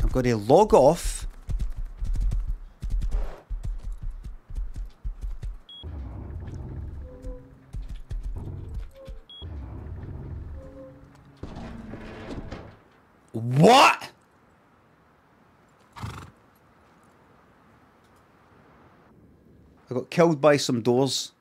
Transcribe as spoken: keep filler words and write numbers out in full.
Got to log off. What? I got killed by some doors.